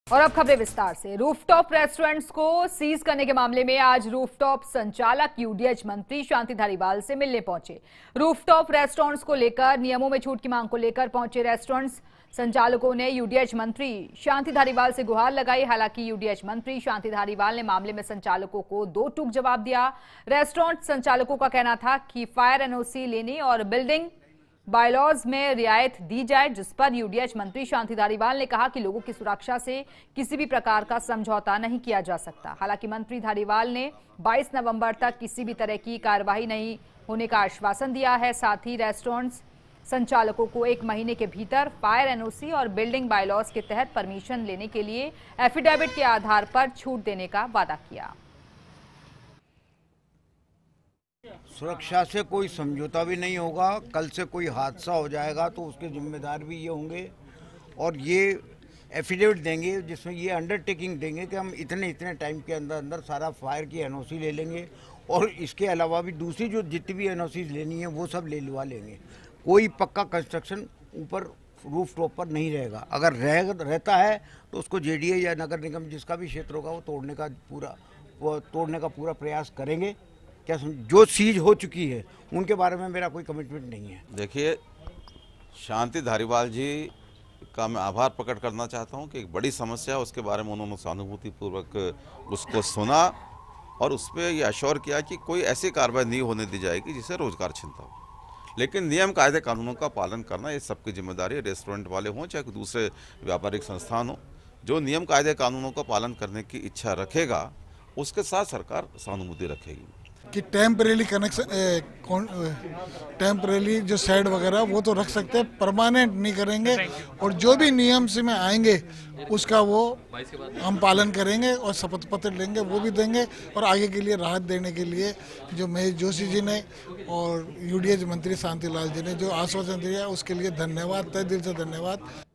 और अब खबरें विस्तार से। रूफटॉप रेस्टोरेंट्स को सीज करने के मामले में आज रूफटॉप संचालक यूडीएच मंत्री शांति धारीवाल से मिलने पहुंचे। रूफटॉप रेस्टोरेंट्स को लेकर नियमों में छूट की मांग को लेकर पहुंचे रेस्टोरेंट्स संचालकों ने यूडीएच मंत्री शांति धारीवाल से गुहार लगाई। हालांकि यूडीएच मंत्री शांति धारीवाल ने मामले में संचालकों को दो टूक जवाब दिया। रेस्टोरेंट संचालकों का कहना था कि फायर एनओसी लेने और बिल्डिंग बायलॉज में रियायत दी जाए, जिस पर यूडीएच मंत्री शांति धारीवाल ने कहा कि लोगों की सुरक्षा से किसी भी प्रकार का समझौता नहीं किया जा सकता। हालांकि मंत्री धारीवाल ने 22 नवंबर तक किसी भी तरह की कार्रवाई नहीं होने का आश्वासन दिया है। साथ ही रेस्टोरेंट्स संचालकों को 1 महीने के भीतर फायर एनओसी और बिल्डिंग बायलॉज के तहत परमिशन लेने के लिए एफिडेविट के आधार पर छूट देने का वादा किया। सुरक्षा से कोई समझौता भी नहीं होगा। कल से कोई हादसा हो जाएगा तो उसके जिम्मेदार भी ये होंगे और ये एफिडेविट देंगे जिसमें ये अंडरटेकिंग देंगे कि हम इतने टाइम के अंदर अंदर सारा फायर की एनओसी ले लेंगे और इसके अलावा भी दूसरी जो जितनी भी एनओसी लेनी है वो सब ले लुआ लेंगे। कोई पक्का कंस्ट्रक्शन ऊपर रूफ टॉप पर नहीं रहेगा। अगर रहता है तो उसको जेडीए या नगर निगम जिसका भी क्षेत्र होगा वो तोड़ने का पूरा प्रयास करेंगे। क्या जो सीज हो चुकी है उनके बारे में मेरा कोई कमिटमेंट नहीं है। देखिए, शांति धारीवाल जी का मैं आभार प्रकट करना चाहता हूं कि एक बड़ी समस्या है उसके बारे में उन्होंने सहानुभूतिपूर्वक उसको सुना और उस पर यह अश्योर किया कि कोई ऐसी कार्रवाई नहीं होने दी जाएगी जिससे रोजगार छिनता हो। लेकिन नियम कायदे कानूनों का पालन करना ये सबकी जिम्मेदारी है, रेस्टोरेंट वाले हों चाहे दूसरे व्यापारिक संस्थान हो। जो नियम कायदे कानूनों का पालन करने की इच्छा रखेगा उसके साथ सरकार सहानुभूति रखेगी। कि टेम्परेरी टेम्परेरी जो शेड वगैरह वो तो रख सकते हैं, परमानेंट नहीं करेंगे और जो भी नियम से में आएंगे उसका वो हम पालन करेंगे और शपथ पत्र लेंगे वो भी देंगे। और आगे के लिए राहत देने के लिए जो महेश जोशी जी ने और यूडीएच मंत्री शांतिलाल जी ने जो आश्वासन दिया उसके लिए धन्यवाद, तहे दिल से धन्यवाद।